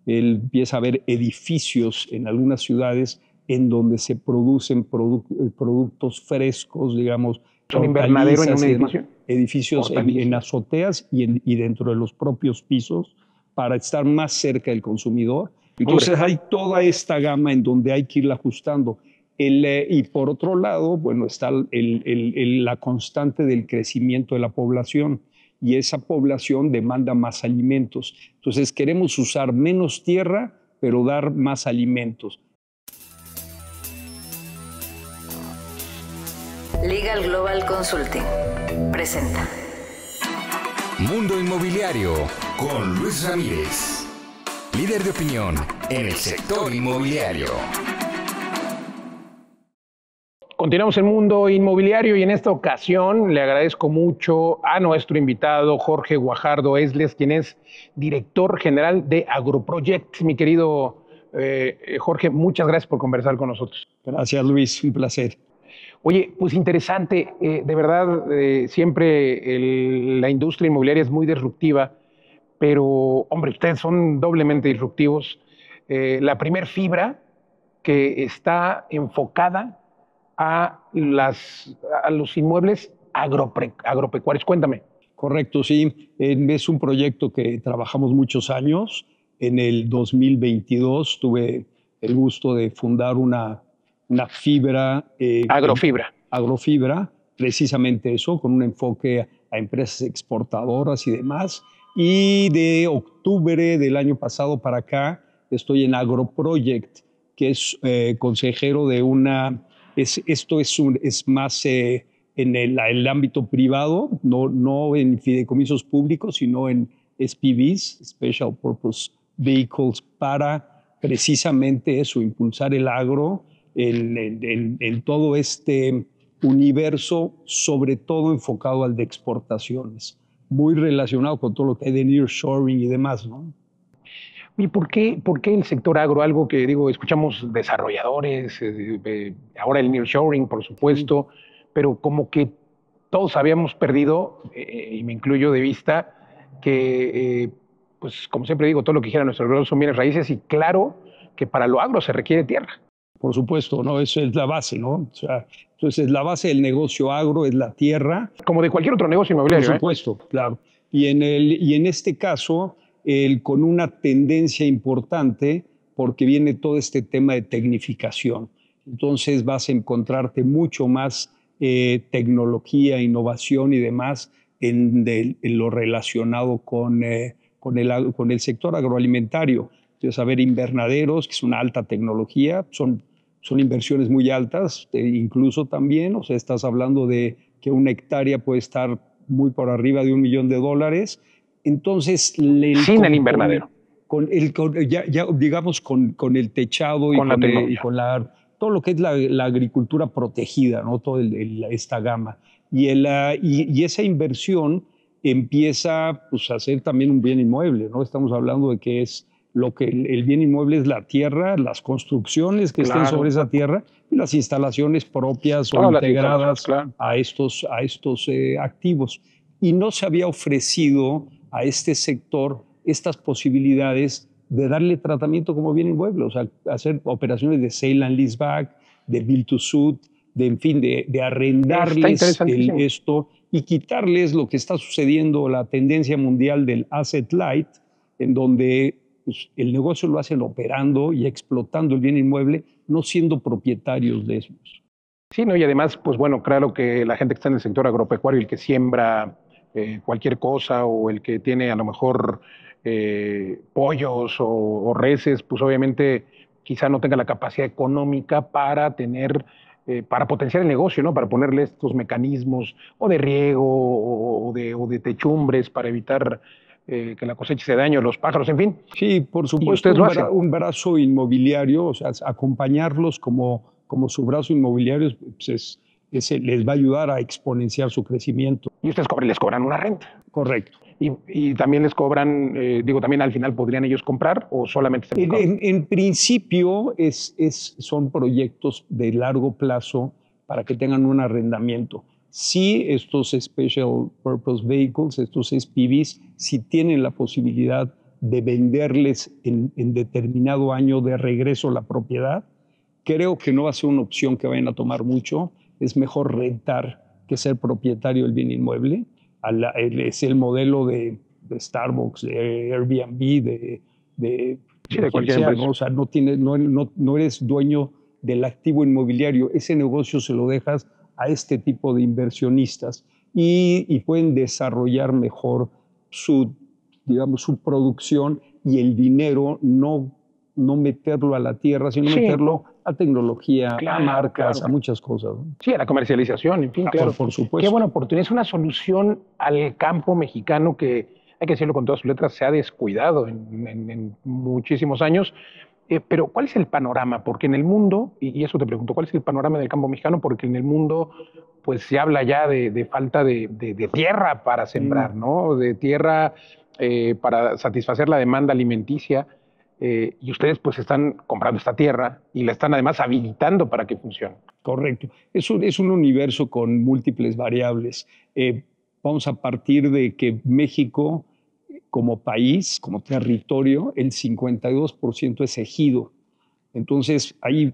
Él empieza a ver edificios en algunas ciudades en donde se producen productos frescos, digamos, ¿Es un invernadero en un hortalizas y demás, edificio? edificios en Hortalizas. azoteas y dentro de los propios pisos para estar más cerca del consumidor. Hombre, Entonces hay toda esta gama en donde hay que irla ajustando. Y por otro lado, bueno, está la constante del crecimiento de la población y esa población demanda más alimentos. Entonces queremos usar menos tierra, pero dar más alimentos. Legal Global Consulting presenta Mundo Inmobiliario con Luis Ramírez, líder de opinión en el sector inmobiliario. continuamos en Mundo Inmobiliario y en esta ocasión le agradezco mucho a nuestro invitado Jorge Guajardo Esles, quien es director general de Agroproject. Mi querido Jorge, muchas gracias por conversar con nosotros. Gracias, Luis, un placer. Oye, pues interesante, de verdad, siempre la industria inmobiliaria es muy disruptiva, pero, hombre, ustedes son doblemente disruptivos. La primer fibra que está enfocada a los inmuebles agropecuarios. Cuéntame. Correcto, sí. Es un proyecto que trabajamos muchos años. En el 2022 tuve el gusto de fundar una fibra. Agrofibra. Agrofibra, precisamente eso, con un enfoque a empresas exportadoras y demás. Y de octubre del año pasado para acá estoy en Agroproject, que es consejero de una... esto es más en el ámbito privado, no en fideicomisos públicos, sino en SPVs, Special Purpose Vehicles, para precisamente eso, impulsar el agro en todo este universo, sobre todo enfocado al de exportaciones, muy relacionado con todo lo que hay de nearshoring y demás, ¿no? ¿Y por qué el sector agro? Algo que, digo, escuchamos desarrolladores, ahora el nearshoring, por supuesto, pero como que todos habíamos perdido, y me incluyo de vista, que, pues como siempre digo, todo lo que dijera nuestro agro son bienes raíces y claro que para lo agro se requiere tierra. Por supuesto, ¿no? Eso es la base, ¿no? O sea, entonces la base del negocio agro es la tierra. Como de cualquier otro negocio inmobiliario. Por supuesto, claro. Y en este caso, con una tendencia importante, porque viene todo este tema de tecnificación. Entonces vas a encontrarte mucho más tecnología, innovación y demás en lo relacionado con el sector agroalimentario. Entonces, a ver, invernaderos, que es una alta tecnología, son inversiones muy altas, incluso también, o sea, estás hablando de que una hectárea puede estar muy por arriba de $1 millón. Entonces, Sin el invernadero. Digamos, con el techado y con todo lo que es la agricultura protegida, ¿no? Toda esta gama. Y esa inversión empieza pues, a ser también un bien inmueble, ¿no? Estamos hablando de que es lo que el bien inmueble es la tierra, las construcciones que estén sobre esa tierra y las instalaciones propias o integradas a estos activos. Y no se había ofrecido a este sector estas posibilidades de darle tratamiento como bien inmueble, o sea, hacer operaciones de sale and leaseback, de build to suit, en fin, de arrendarles esto y quitarles lo que está sucediendo, la tendencia mundial del asset light, en donde pues, el negocio lo hacen operando y explotando el bien inmueble, no siendo propietarios de esos. Sí, ¿no? Y además, pues bueno, claro que la gente que está en el sector agropecuario, el que siembra cualquier cosa o el que tiene a lo mejor pollos o reses, pues obviamente quizá no tenga la capacidad económica para tener, para potenciar el negocio, ¿no? Para ponerle estos mecanismos o de riego o de techumbres para evitar que la cosecha se dañe, los pájaros, en fin. Sí, por supuesto, un brazo inmobiliario, o sea, acompañarlos como su brazo inmobiliario pues les va a ayudar a exponenciar su crecimiento. Y ustedes les cobran una renta. Correcto. Y también les cobran, digo, también al final podrían ellos comprar o solamente se en principio son proyectos de largo plazo para que tengan un arrendamiento. Sí, estos Special Purpose Vehicles, estos SPVs, sí tienen la posibilidad de venderles en determinado año de regreso la propiedad. Creo que no va a ser una opción que vayan a tomar mucho. Es mejor rentar que ser propietario del bien inmueble. Es el modelo de Starbucks, de Airbnb, de cualquier sea, empresa. ¿no? O sea, no eres dueño del activo inmobiliario. Ese negocio se lo dejas a este tipo de inversionistas y pueden desarrollar mejor su producción y el dinero no meterlo a la tierra, sino meterlo a tecnología, a marcas, a muchas cosas, ¿no? Sí, a la comercialización, en fin, claro. Por supuesto. Qué buena oportunidad. Es una solución al campo mexicano que, hay que decirlo con todas sus letras, se ha descuidado en muchísimos años. Pero ¿cuál es el panorama? Porque en el mundo, y eso te pregunto, ¿cuál es el panorama del campo mexicano? Porque en el mundo pues se habla ya de falta de tierra para sembrar, ¿no? De tierra para satisfacer la demanda alimenticia. Y ustedes pues están comprando esta tierra y la están además habilitando para que funcione. Correcto. Es un universo con múltiples variables. Vamos a partir de que México, como país, como territorio, el 52% es ejido. Entonces, hay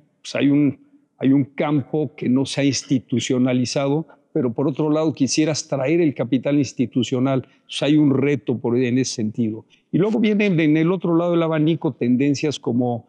un campo que no se ha institucionalizado, pero por otro lado quisieras traer el capital institucional. Entonces, hay un reto en ese sentido. Y luego vienen en el otro lado del abanico tendencias como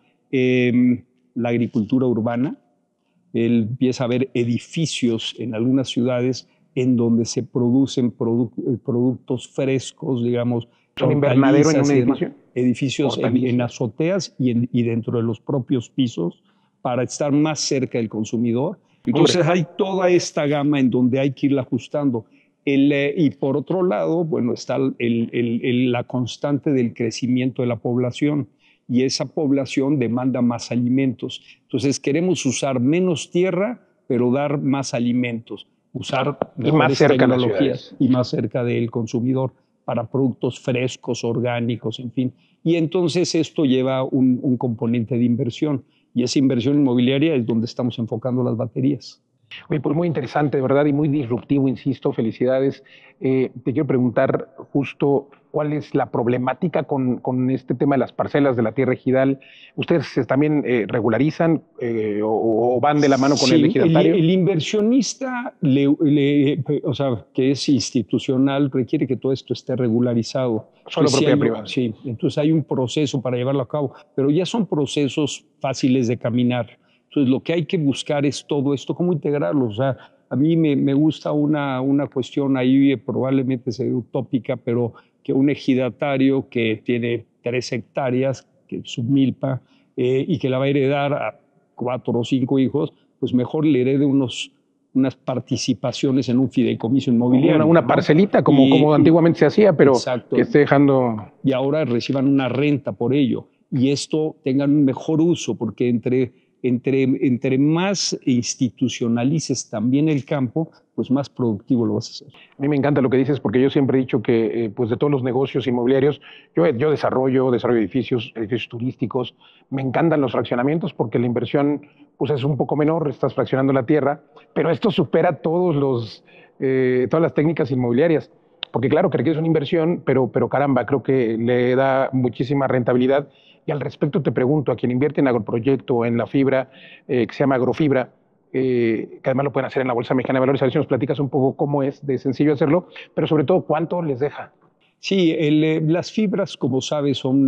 la agricultura urbana. Empieza a haber edificios en algunas ciudades en donde se producen productos frescos, digamos. ¿Un invernadero en un edificio? Edificios en azoteas y dentro de los propios pisos para estar más cerca del consumidor. Entonces hay toda esta gama en donde hay que irla ajustando. Y por otro lado, bueno, está la constante del crecimiento de la población y esa población demanda más alimentos. Entonces queremos usar menos tierra, pero dar más alimentos, usar más cerca tecnologías y más cerca del consumidor para productos frescos, orgánicos, en fin. Y entonces esto lleva un componente de inversión y esa inversión inmobiliaria es donde estamos enfocando las baterías. Oye, pues muy interesante, de verdad, y muy disruptivo, insisto, felicidades. Te quiero preguntar justo cuál es la problemática con este tema de las parcelas de la tierra ejidal. ¿Ustedes también regularizan o van de la mano con el ejidatario? El inversionista, o sea, que es institucional, requiere que todo esto esté regularizado. Solo propiedad privada. Sí, entonces hay un proceso para llevarlo a cabo, pero ya son procesos fáciles de caminar. Entonces, lo que hay que buscar es todo esto, cómo integrarlo. O sea, a mí me gusta una cuestión ahí, probablemente sea utópica, pero que un ejidatario que tiene 3 hectáreas, que es su milpa, y que la va a heredar a 4 o 5 hijos, pues mejor le herede unas participaciones en un fideicomiso inmobiliario. Una parcelita, como antiguamente se hacía, pero exacto, que esté dejando... Y ahora reciban una renta por ello. Y esto tengan un mejor uso, porque entre más institucionalices también el campo, pues más productivo lo vas a hacer. A mí me encanta lo que dices porque yo siempre he dicho que pues de todos los negocios inmobiliarios, yo desarrollo edificios turísticos, me encantan los fraccionamientos porque la inversión pues es un poco menor, estás fraccionando la tierra, pero esto supera todas las técnicas inmobiliarias. Porque claro que requiere una inversión, pero caramba, creo que le da muchísima rentabilidad. Y al respecto te pregunto, a quien invierte en agroproyecto o en la fibra, que se llama agrofibra, que además lo pueden hacer en la Bolsa Mexicana de Valores, a ver si nos platicas un poco cómo es de sencillo hacerlo, pero sobre todo, ¿cuánto les deja? Sí, las fibras, como sabes, son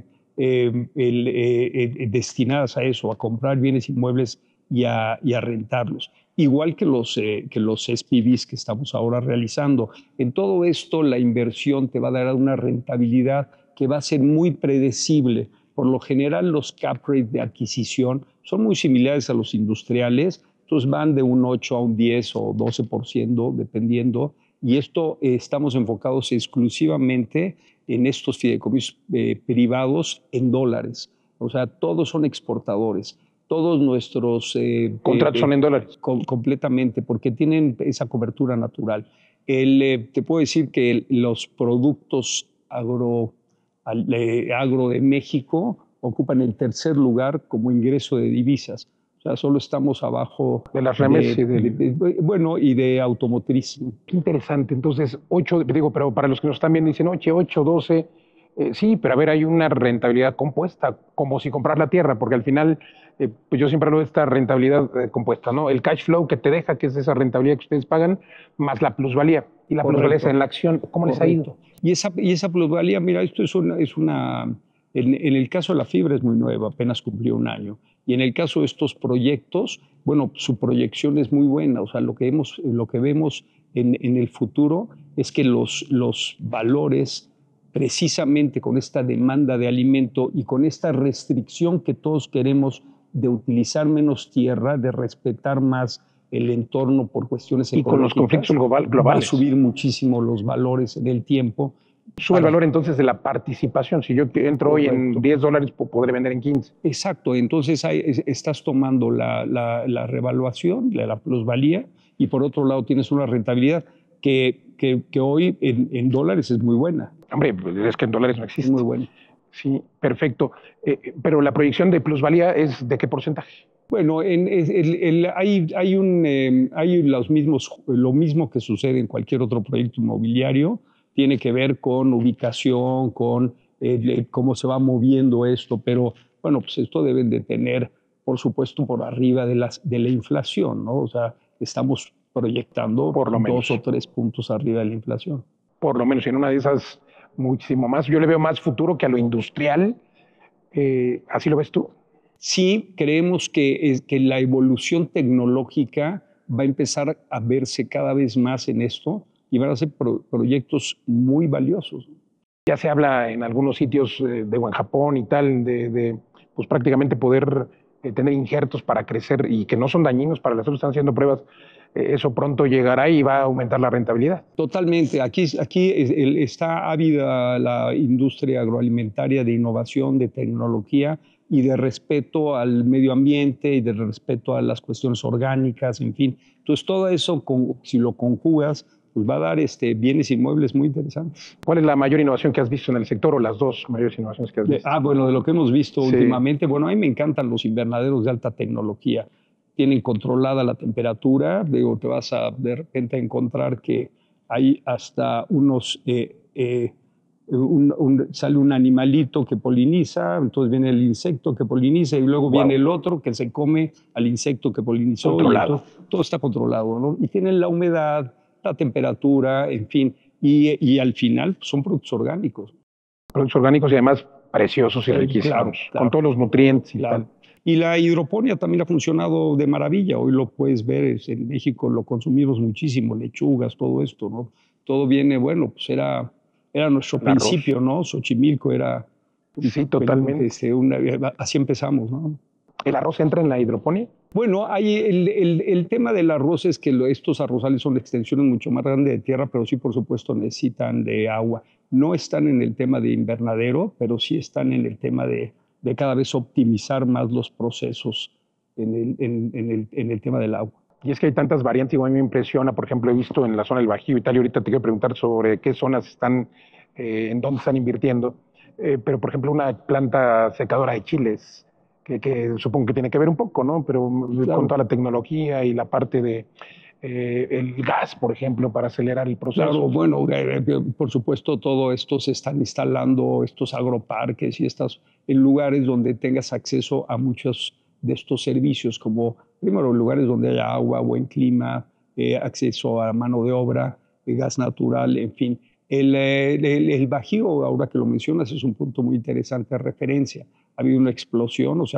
destinadas a eso, a comprar bienes inmuebles y a rentarlos. Igual que los SPVs que estamos ahora realizando. En todo esto, la inversión te va a dar una rentabilidad que va a ser muy predecible. Por lo general, los cap rate de adquisición son muy similares a los industriales, entonces van de un 8 a un 10 o 12%, dependiendo. Y esto estamos enfocados exclusivamente en estos fideicomisos privados en dólares. O sea, todos son exportadores. Todos nuestros... ¿Contratos son en dólares? Completamente, porque tienen esa cobertura natural. Te puedo decir que los productos agro de México ocupan el 3er lugar como ingreso de divisas. O sea, solo estamos abajo... De las remesas y de automotriz. Qué interesante. Entonces, 8, digo, pero para los que nos están viendo dicen, 8, 12... Sí, pero a ver, hay una rentabilidad compuesta, como si comprar la tierra, porque al final, pues yo siempre hablo de esta rentabilidad compuesta, ¿no? El cash flow que te deja, que es esa rentabilidad que ustedes pagan, más la plusvalía. Y la plusvalía es en la acción. ¿Cómo les ha ido? Y esa plusvalía, mira, esto en el caso de la fibra es muy nueva, apenas cumplió un año. Y en el caso de estos proyectos, bueno, su proyección es muy buena. O sea, lo que vemos en el futuro es que los valores, precisamente con esta demanda de alimento y con esta restricción que todos queremos de utilizar menos tierra, de respetar más el entorno por cuestiones económicas. Y con los conflictos globales. Va a subir muchísimo los valores en el tiempo. Sube el valor entonces de la participación. Si yo entro hoy en $10, podré vender en 15. Exacto. Entonces estás tomando la revaluación, la plusvalía, y por otro lado tienes una rentabilidad que hoy en dólares es muy buena. Hombre, es que en dólares no existe. Es muy buena. Sí, perfecto. Pero la proyección de plusvalía es ¿de qué porcentaje? Bueno, hay lo mismo que sucede en cualquier otro proyecto inmobiliario. Tiene que ver con ubicación, con cómo se va moviendo esto, pero bueno, pues esto deben de tener, por supuesto, por arriba de la inflación, ¿no? O sea, estamos proyectando por lo menos 2 o 3 puntos arriba de la inflación. Por lo menos, en una de esas muchísimo más. Yo le veo más futuro que a lo industrial. ¿Así lo ves tú? Sí, creemos que la evolución tecnológica va a empezar a verse cada vez más en esto y van a ser proyectos muy valiosos. Ya se habla en algunos sitios en Japón y tal, pues prácticamente poder tener injertos para crecer y que no son dañinos para las salud. Están haciendo pruebas. Eso pronto llegará y va a aumentar la rentabilidad. Totalmente. Aquí está ávida la industria agroalimentaria de innovación, de tecnología y de respeto al medio ambiente y de respeto a las cuestiones orgánicas, en fin. Entonces, todo eso, si lo conjugas, pues va a dar bienes inmuebles muy interesantes. ¿Cuál es la mayor innovación que has visto en el sector o las dos mayores innovaciones que has visto? Bueno, de lo que hemos visto últimamente, bueno, a mí me encantan los invernaderos de alta tecnología. Tienen controlada la temperatura, te vas a de repente a encontrar que hay hasta sale un animalito que poliniza, entonces viene el insecto que poliniza y luego viene el otro que se come al insecto que polinizó. Controlado. Todo está controlado, ¿no? Y tienen la humedad, la temperatura, en fin, y al final son productos orgánicos. Productos orgánicos y además preciosos y riquísimos, claro, con todos los nutrientes y tal. Y la hidroponía también ha funcionado de maravilla. Hoy lo puedes ver, en México lo consumimos muchísimo, lechugas, todo esto, ¿no? Todo viene, bueno, pues era nuestro principio, ¿no? Xochimilco era... Sí, totalmente. Así empezamos, ¿no? ¿El arroz entra en la hidroponía? Bueno, el tema del arroz es que estos arrozales son extensiones mucho más grandes de tierra, pero sí, por supuesto, necesitan de agua. No están en el tema de invernadero, pero sí están en el tema de cada vez optimizar más los procesos en el tema del agua. Y es que hay tantas variantes, igual me impresiona, por ejemplo, he visto en la zona del Bajío y tal, y ahorita te quiero preguntar sobre qué zonas están, en dónde están invirtiendo, pero por ejemplo una planta secadora de chiles, que supongo que tiene que ver un poco, ¿no? Pero claro, con toda la tecnología y la parte de el gas, por ejemplo, para acelerar el proceso. Claro, bueno, por supuesto, todo esto se están instalando, estos agroparques y en lugares donde tengas acceso a muchos de estos servicios, como primero lugares donde haya agua, buen clima, acceso a mano de obra, gas natural, en fin. El Bajío, ahora que lo mencionas, es un punto muy interesante de referencia. Ha habido una explosión, o sea,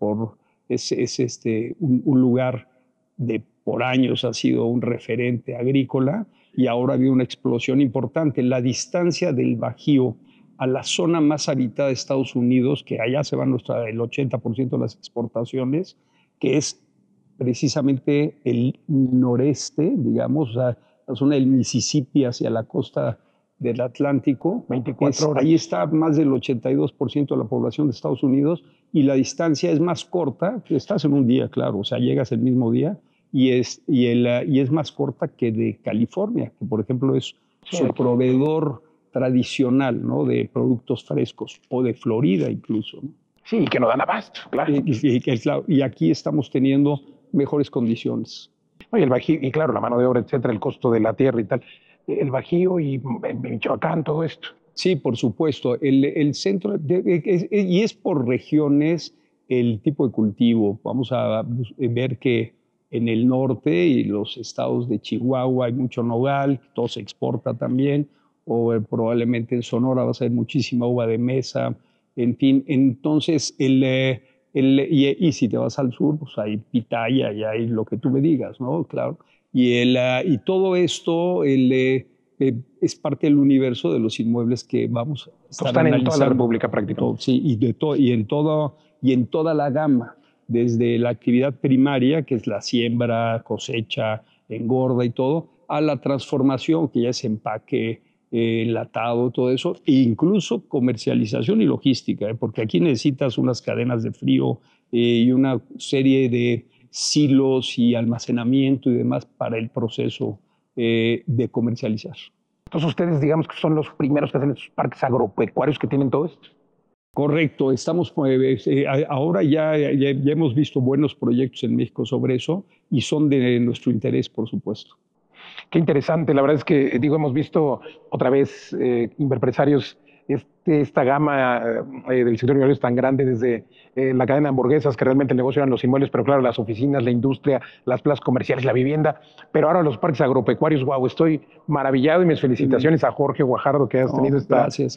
es un lugar por años ha sido un referente agrícola y ahora ha habido una explosión importante. La distancia del Bajío a la zona más habitada de Estados Unidos, que allá se van el 80% de las exportaciones, que es precisamente el noreste, digamos, o sea, la zona del Mississippi hacia la costa del Atlántico. 24 horas. Ahí está más del 82% de la población de Estados Unidos y la distancia es más corta, estás en un día, claro, o sea, llegas el mismo día y es más corta que de California, que por ejemplo es su proveedor tradicional, ¿no? De productos frescos, o de Florida incluso, ¿no? Sí, que no dan abasto, claro. Y aquí estamos teniendo mejores condiciones. Y el Bajío, y claro, la mano de obra, etcétera, el costo de la tierra y tal. El Bajío y Michoacán, todo esto. Sí, por supuesto. El centro, y es por regiones el tipo de cultivo. Vamos a ver que en el norte y los estados de Chihuahua hay mucho nogal, todo se exporta también, o probablemente en Sonora va a ser muchísima uva de mesa, en fin. Entonces, y si te vas al sur, pues hay pitaya y hay lo que tú me digas, ¿no? Claro. Y todo esto, es parte del universo de los inmuebles que vamos a estar Están analizando. en toda la República prácticamente. Sí, y en toda la gama, desde la actividad primaria, que es la siembra, cosecha, engorda y todo, a la transformación, que ya es empaque, enlatado, todo eso, e incluso comercialización y logística, porque aquí necesitas unas cadenas de frío y una serie de silos y almacenamiento y demás para el proceso de comercializar. Entonces ustedes digamos que son los primeros que hacen estos parques agropecuarios que tienen todo esto. Correcto, ahora ya hemos visto buenos proyectos en México sobre eso y son de nuestro interés, por supuesto. Qué interesante, la verdad es que, hemos visto otra vez empresarios, esta gama del sector inmobiliario es tan grande, desde la cadena de hamburguesas, que realmente el negocio eran los inmuebles, pero claro, las oficinas, la industria, las plazas comerciales, la vivienda, pero ahora los parques agropecuarios. Wow, estoy maravillado, y mis felicitaciones a Jorge Guajardo, que has tenido esta, gracias,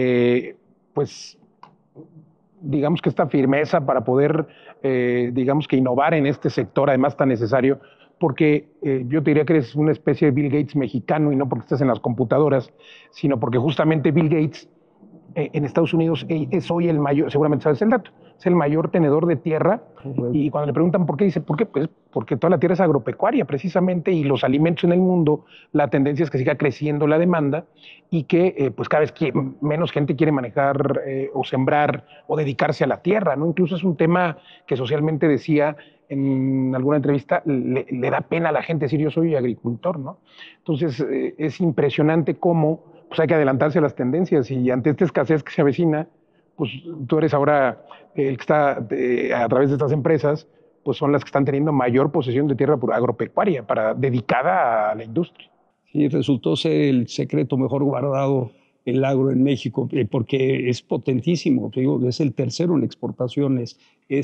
pues, digamos que esta firmeza para poder, digamos que innovar en este sector, además tan necesario, porque yo te diría que eres una especie de Bill Gates mexicano, y no porque estés en las computadoras, sino porque justamente Bill Gates en Estados Unidos es hoy el mayor, seguramente sabes el dato, es el mayor tenedor de tierra. Y cuando le preguntan por qué, dice, ¿por qué? Pues porque toda la tierra es agropecuaria precisamente, y los alimentos en el mundo, la tendencia es que siga creciendo la demanda y que pues cada vez menos gente quiere manejar o sembrar o dedicarse a la tierra, ¿no? Incluso es un tema que socialmente, decía en alguna entrevista, le da pena a la gente decir yo soy agricultor, ¿no? Entonces es impresionante cómo pues hay que adelantarse a las tendencias, y ante esta escasez que se avecina, pues tú eres ahora el que está a través de estas empresas, pues son las que están teniendo mayor posesión de tierra agropecuaria dedicada a la industria. Sí, resultó ser el secreto mejor guardado el agro en México, porque es potentísimo, te digo, es el tercero en exportaciones,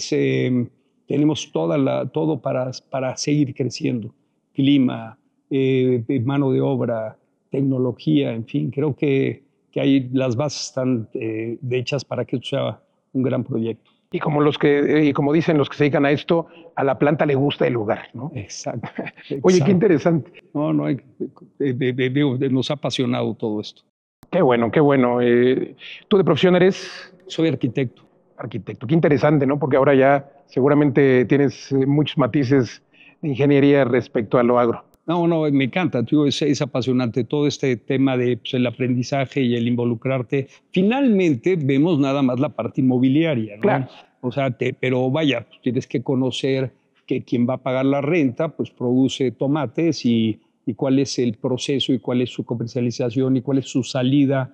tenemos todo para seguir creciendo, clima, mano de obra, tecnología, en fin, creo que ahí las bases están hechas para que esto sea un gran proyecto. Y como dicen los que se dedican a esto, a la planta le gusta el lugar, ¿no? Exacto. Oye, qué interesante. No, nos ha apasionado todo esto. Qué bueno, qué bueno. ¿Tú de profesión eres? Soy arquitecto. Arquitecto, qué interesante, ¿no? Porque ahora ya seguramente tienes muchos matices de ingeniería respecto a lo agro. No, me encanta, es apasionante todo este tema de pues, el aprendizaje y el involucrarte. Finalmente vemos nada más la parte inmobiliaria, ¿no? Claro. O sea, pero vaya, pues, tienes que conocer que quien va a pagar la renta, pues produce tomates y cuál es el proceso y cuál es su comercialización y cuál es su salida,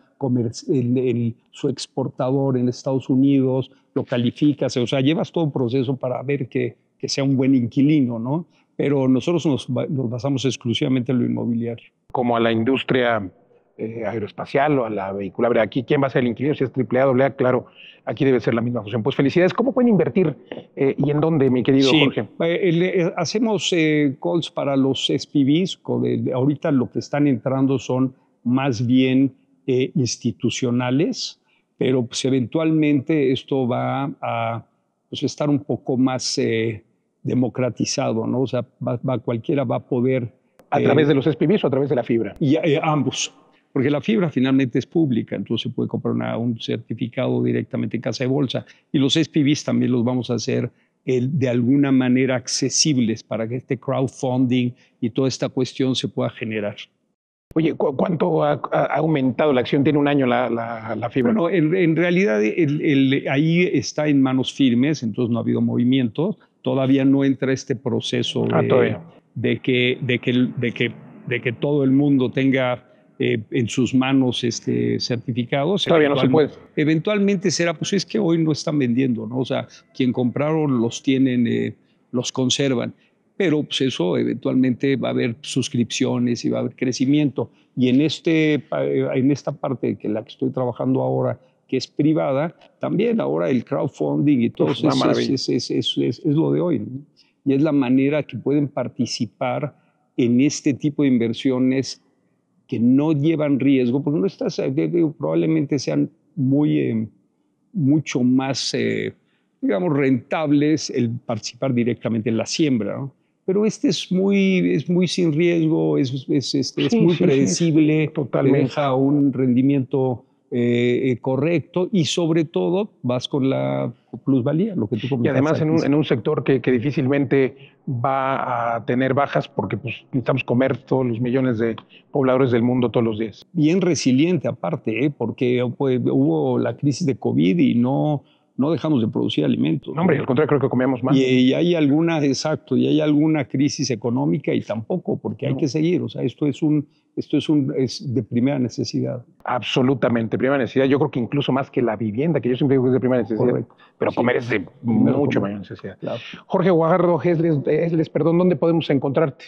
su exportador en Estados Unidos, lo calificas, o sea, llevas todo un proceso para ver que sea un buen inquilino, ¿no? Pero nosotros nos basamos exclusivamente en lo inmobiliario. Como a la industria aeroespacial o a la vehicular. Aquí, ¿quién va a ser el inquilino? Si es AAA, AA, claro, aquí debe ser la misma función. Pues felicidades. ¿Cómo pueden invertir y en dónde, mi querido Jorge? Hacemos calls para los SPVs. Ahorita lo que están entrando son más bien institucionales, pero pues, eventualmente esto va a estar un poco más democratizado, ¿no? O sea, cualquiera va a poder... ¿A través de los SPVs o a través de la fibra? Y ambos, porque la fibra finalmente es pública, entonces se puede comprar un certificado directamente en casa de bolsa. Y los SPVs también los vamos a hacer de alguna manera accesibles para que este crowdfunding y toda esta cuestión se pueda generar. Oye, ¿cuánto ha aumentado la acción? Tiene un año la fibra. Bueno, en realidad ahí está en manos firmes, entonces no ha habido movimiento. Todavía no entra este proceso de que todo el mundo tenga en sus manos certificados. Todavía no se puede. Eventualmente será, pues es que hoy no están vendiendo, ¿no? O sea, quien compraron los tienen, los conservan. pero pues eso eventualmente va a haber suscripciones y va a haber crecimiento. Y en esta parte la que estoy trabajando ahora, que es privada, también ahora el crowdfunding y todo eso es lo de hoy, ¿no? Y es la manera que pueden participar en este tipo de inversiones que no llevan riesgo, porque no estás, probablemente sean mucho más, digamos, rentables el participar directamente en la siembra, ¿no? Pero es muy sin riesgo, es muy predecible, totalmente. Te deja un rendimiento correcto y sobre todo vas con la plusvalía, lo que tú comentas. Y además en un sector que difícilmente va a tener bajas porque pues, necesitamos comer todos los millones de pobladores del mundo todos los días. Bien resiliente aparte, porque hubo la crisis de COVID y no dejamos de producir alimentos. No, hombre, al contrario, creo que comíamos más. Y hay alguna crisis económica y tampoco, porque hay que seguir. O sea, esto es de primera necesidad. Absolutamente, primera necesidad. Yo creo que incluso más que la vivienda, que yo siempre digo que es de primera necesidad. Correcto. Pero sí, comer es de mucho mayor necesidad. Claro. Jorge Guajardo Esles, ¿dónde podemos encontrarte?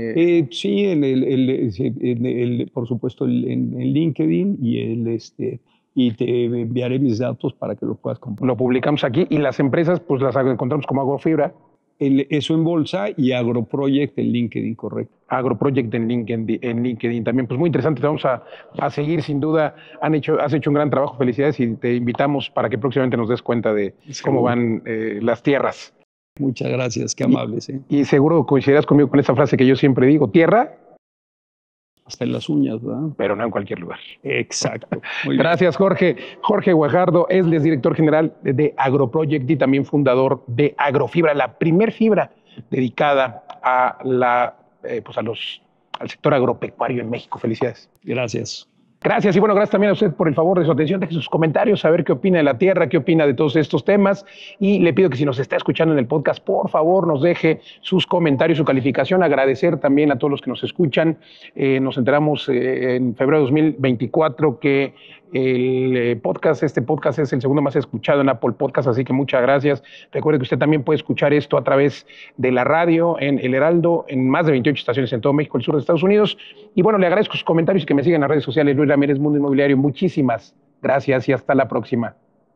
Sí, por supuesto, en LinkedIn y te enviaré mis datos para que lo puedas comprar. Lo publicamos aquí y las empresas pues las encontramos como Agrofibra. Eso en bolsa y Agroproject en LinkedIn, correcto. Agroproject en LinkedIn también. Pues muy interesante, te vamos a seguir sin duda. Has hecho un gran trabajo, felicidades y te invitamos para que próximamente nos des cuenta de cómo van las tierras. Muchas gracias, qué amables. Y seguro coincidirás conmigo con esa frase que yo siempre digo, tierra. Hasta en las uñas, ¿verdad? Pero no en cualquier lugar. Exacto. Gracias, Jorge. Jorge Guajardo es director general de Agroproject y también fundador de Agrofibra, la primer fibra dedicada al sector agropecuario en México. Felicidades. Gracias. Gracias y bueno, gracias también a usted por el favor de su atención, deje sus comentarios, saber qué opina de la tierra, qué opina de todos estos temas y le pido que si nos está escuchando en el podcast, por favor nos deje sus comentarios, su calificación, agradecer también a todos los que nos escuchan. Nos enteramos en febrero de 2024 que este podcast es el segundo más escuchado en Apple Podcast, así que muchas gracias. Recuerde que usted también puede escuchar esto a través de la radio, en El Heraldo, en más de 28 estaciones en todo México, el sur de Estados Unidos. Y bueno, le agradezco sus comentarios y que me sigan en las redes sociales. Luis Ramírez, Mundo Inmobiliario. Muchísimas gracias y hasta la próxima.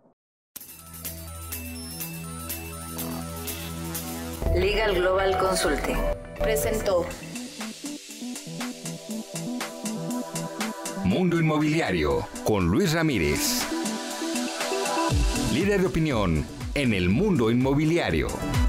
Legal Global Consulting presentó Mundo Inmobiliario con Luis Ramírez, líder de opinión en el mundo inmobiliario.